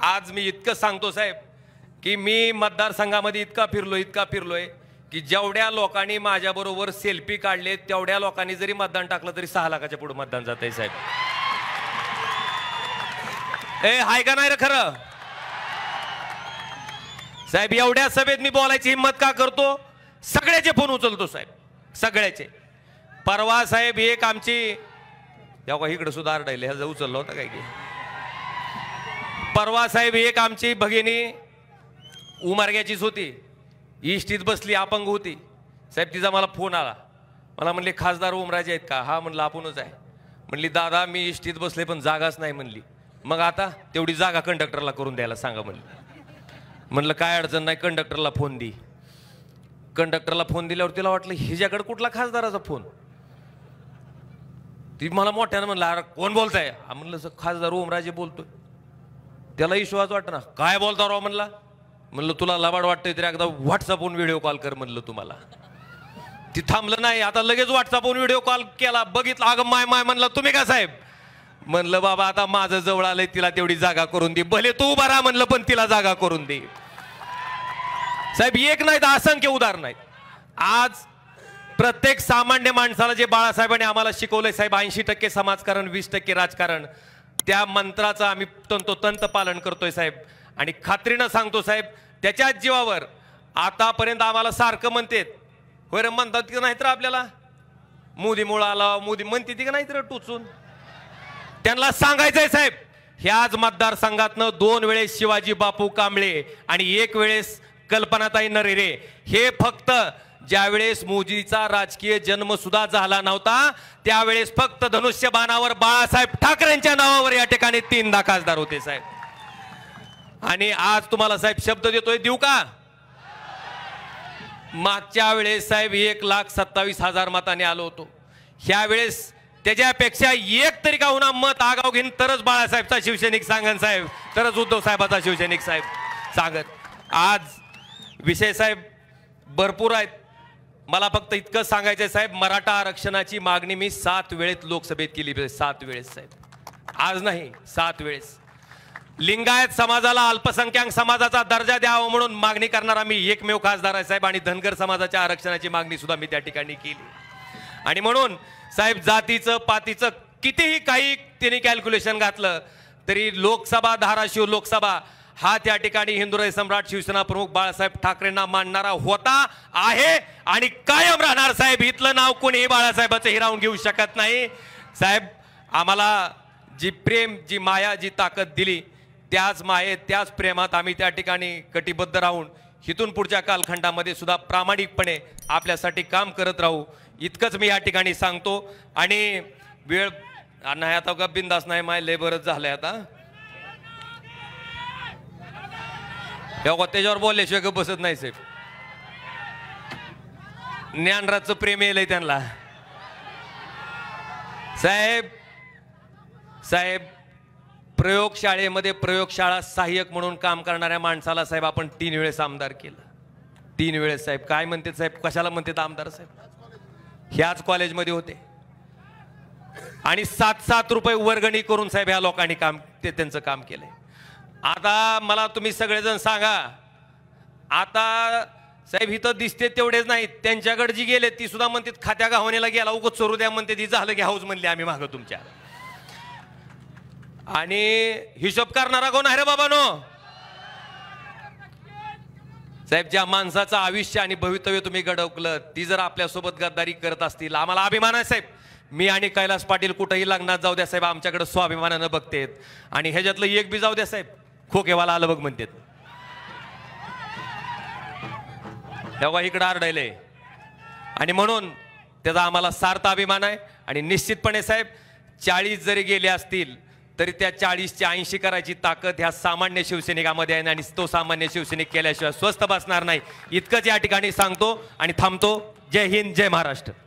आज मी इतकं सांगतो साहेब की मी मतदारसंघामध्ये इतका फिरलोय की जेवढ्या लोकांनी माझ्याबरोबर सेल्फी काढले तेवढ्या लोकांनी जरी मतदान टाकलं तरी 6 लाखाच्या पुढे मतदान जातंय साहेब. हाय का नाही रे खरं साहेब? एवढ्या सभेत मी बोलायची हिंमत का करतो? सगळ्याचे फोन उचलतो साहेब, सगळ्याचे. परवा साहेब एक आमची इकडे सुद्धा आरडायले ह्याचा उचलला होता काय की परवा साहेब एक आमची भगिनी उमरग्याचीच होती, इष्टीत बसली, अपंग होती साहेब. तिचा मला फोन आला, मला म्हणले खासदार ओमराजे आहेत का? हा म्हणलं आपणच आहे. म्हणली दादा मी इष्टीत बसले पण जागाच नाही म्हणली. मग आता तेवढी जागा कंडक्टरला करून द्यायला सांगा म्हणली. म्हणलं काय अडचण नाही, कंडक्टरला फोन दे. कंडक्टरला फोन दिल्यावर तिला वाटलं हिच्याकडे कुठला खासदाराचा फोन. ती मला मोठ्यानं म्हणलं अरे कोण बोलताय? म्हणलं खासदार ओमराजे बोलतोय. त्याला विश्वास वाटत ना, काय बोलता राव म्हणला. म्हणलं तुला लबाड वाटतंय तरी एकदा व्हॉट्सअपवरून व्हिडिओ कॉल कर म्हणलं तुम्हाला. ती थांबलं नाही, आता लगेच व्हॉट्सअपवरून व्हिडिओ कॉल केला. बघितलं अगं माय माय म्हणलं तुम्ही का साहेब? म्हणलं बाबा आता माझं जवळ आलंय, तिला तेवढी जागा करून दे. भले तू उभा राहा म्हणलं पण तिला जागा करून दे. साहेब एक नाही तर असंख्य उदाहरण आहेत. आज प्रत्येक सामान्य माणसाला जे बाळासाहेबांनी आम्हाला शिकवलंय साहेब, 80% समाजकारण 20% राजकारण, त्या मंत्राचं आम्ही तंतोतंत पालन करतोय साहेब. आणि खात्रीनं सांगतो साहेब त्याच्याच जीवावर आतापर्यंत आम्हाला सारखं म्हणतात होय रे, म्हणतात की नाहीतर आपल्याला मोदी मुळा आला, मोदी म्हणते ती का नाहीतर टुचून. त्यांना सांगायचंय साहेब ह्याच मतदारसंघातनं 2 वेळेस शिवाजी बापू कांबळे आणि 1 वेळेस कल्पनाताई नरेरे. हे फक्त ज्यावेळेस मोदीचा राजकीय जन्म सुद्धा झाला नव्हता त्यावेळेस फक्त धनुष्यबाणावर बाळासाहेब ठाकरेंच्या नावावर या ठिकाणी 3दा खासदार होते साहेब. आणि आज तुम्हाला साहेब शब्द देतोय, देऊ का? मागच्या वेळेस साहेब 1,27,000 मतांनी आलो होतो. ह्या वेळेस त्याच्यापेक्षा एक तरी का होणार मत आगाव घेईन तरच बाळासाहेबचा शिवसैनिक सांगन साहेब, तरच उद्धव साहेबाचा शिवसैनिक साहेब सांगत. आज विषय साहेब भरपूर आहेत. मला फक्त इतकं सांगायचंय साहेब, मराठा आरक्षणाची मागणी मी 7 वेळेत लोकसभेत केली. 7 वेळेस साहेब, आज नाही 7 वेळेस. लिंगायत समाजाला अल्पसंख्याक समाजाचा दर्जा द्यावा म्हणून मागणी करणारा मी एकमेव खासदार आहे साहेब. आणि धनगर समाजाच्या आरक्षणाची मागणी सुद्धा मी त्या ठिकाणी केली. आणि म्हणून साहेब जातीचं पातीचं कितीही काही त्यांनी कॅल्क्युलेशन घातलं तरी लोकसभा, धाराशिव लोकसभा हा त्या ठिकाणी हिंदुराय सम्राट शिवसेना प्रमुख बाळासाहेब ठाकरेंना मानणारा होता, आहे आणि कायम राहणार साहेब. इथलं नाव कोणीही बाळासाहेबाचं हिरावून घेऊ शकत नाही साहेब. आम्हाला जी प्रेम, जी माया, जी ताकद दिली त्याच मायेत, त्याच प्रेमात आम्ही त्या ठिकाणी कटिबद्ध राहून इथून पुढच्या कालखंडामध्ये सुद्धा प्रामाणिकपणे आपल्यासाठी काम करत राहू इतकंच मी या ठिकाणी सांगतो. आणि वेळ नाही आता का बिंदास नाही, माय लय बरंच झालंय आता. त्याच्यावर बोलल्याशिवाय ग बसत नाही साहेब. ज्ञानराजचं प्रेम येलंय त्यांना साहेब. साहेब प्रयोगशाळेमध्ये प्रयोगशाळा सहाय्यक म्हणून काम करणाऱ्या माणसाला साहेब आपण 3 वेळेस आमदार केलं. 3 वेळेस साहेब. काय म्हणते साहेब, कशाला म्हणते आमदार साहेब? ह्याच कॉलेजमध्ये होते आणि 7-7 रुपये वर्गणी करून साहेब ह्या लोकांनी काम त्यांचं काम केलंय. आता मला तुम्ही सगळेजण सांगा, आता साहेब इथं दिसते तेवढेच नाहीत, त्यांच्याकडे जी गेले ती सुद्धा म्हणतात खात्या गावणीला गेला उगत सोडू द्या म्हणते, ती झालं की हाऊस म्हणले आम्ही मागं तुमच्या. आणि हिशोब करणारा कोण आहे रे बाबानो? साहेब ज्या माणसाचं आयुष्य आणि भवितव्य तुम्ही घडवलं ती जर आपल्यासोबत गद्दारी करत असतील, आम्हाला अभिमान आहे साहेब. मी आणि कैलास पाटील कुठेही लग्नात जाऊ द्या साहेब, आमच्याकडे स्वाभिमानानं बघतेत. आणि ह्याच्यातलं एक बी जाऊ द्या साहेब, खोकेवाला आलं बघ म्हणतात, तेव्हा इकडं आरडायलंय. आणि म्हणून त्याचा आम्हाला सार्थ अभिमान आहे. आणि निश्चितपणे साहेब 40 जरी गेले असतील तरी त्या 40ची 80 करायची ताकद ह्या सामान्य शिवसैनिकामध्ये आहे. आणि तो सामान्य शिवसैनिक केल्याशिवाय स्वस्थ बसणार नाही इतकंच या ठिकाणी सांगतो आणि थांबतो. जय हिंद, जय महाराष्ट्र.